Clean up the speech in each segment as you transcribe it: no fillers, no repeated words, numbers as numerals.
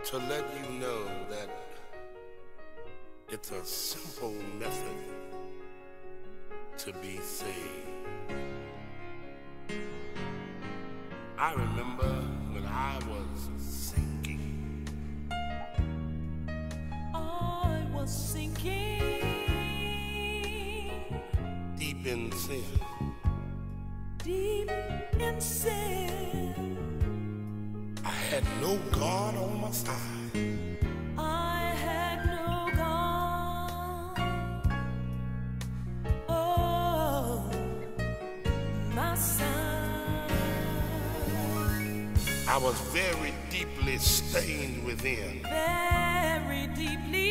to let you know that it's a simple method to be saved. I remember when I was sinking. I was sinking Deep in sin. Deep in sin. I had no God on my side. I had no God. Oh, my side. I was very deeply stained within. Very deeply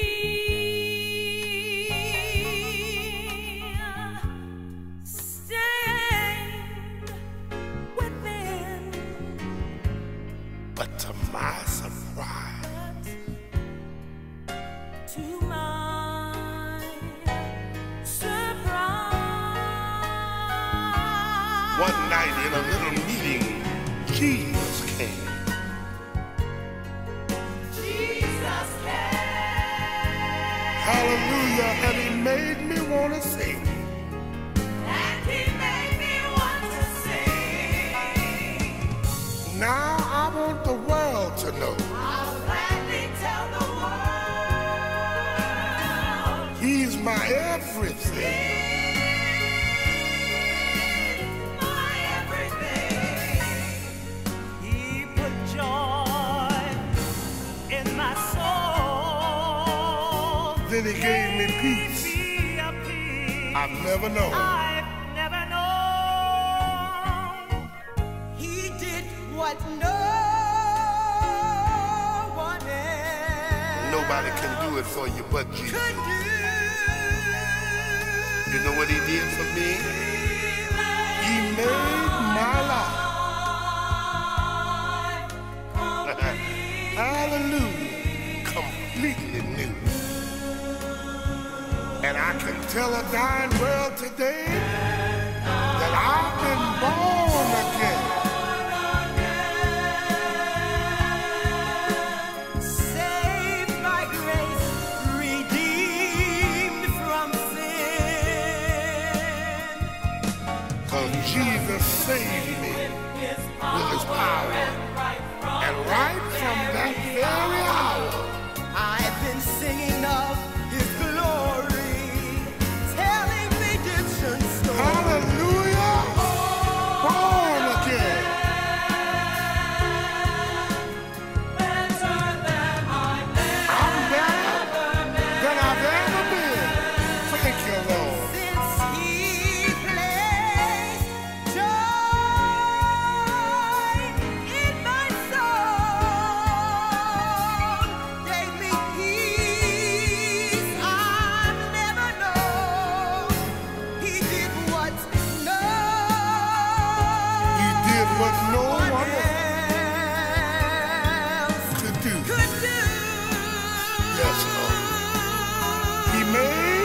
stained within. But to my surprise, To my surprise, one night in a little meeting, Jesus came. Jesus came. Hallelujah, and he made me want to sing. And he made me want to sing. Now I want the world to know I'll gladly tell the world he's my everything. my everything. He put joy in my soul. Then he gave me peace Be a peace I've never known. I've never known. He did what no one else Nobody can do it for you but Jesus. could do. You know what he did for me? He made my life. Hallelujah. Completely new. And I can tell a dying world today that I've been born again. Saved by grace, redeemed from sin. 'Cause Jesus saved me with his power. And right from that very hour, I've been singing of his glory, telling redemption story. hallelujah, born again. I'm better than I've ever been. Thank you, Lord. Since he placed joy in my soul, gave me peace I've never known. He did what no He did what no one one else could do. could do. Yes, Lord. He made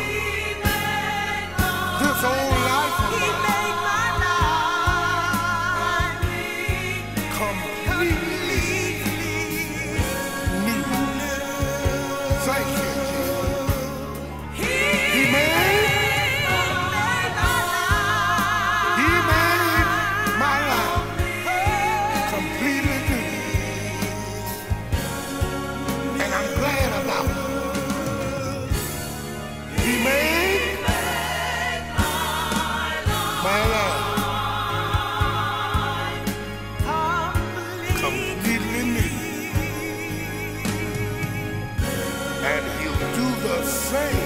this whole life of He mine made my life completely new. Thank you, Jesus. He made my life completely new. And I'm glad about it. He made my life completely new. And he'll do the same